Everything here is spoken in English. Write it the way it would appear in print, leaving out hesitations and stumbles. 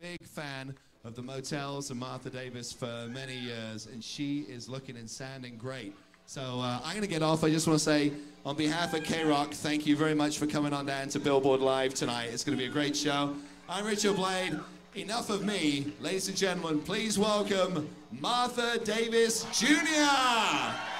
Big fan of the Motels and Martha Davis for many years, and she is looking and sounding great. So I'm going to get off. I just want to say, on behalf of K-Rock, thank you very much for coming on down to Billboard Live tonight. It's going to be a great show. I'm Richard Blade. Enough of me. Ladies and gentlemen, please welcome Martha Davis Jr.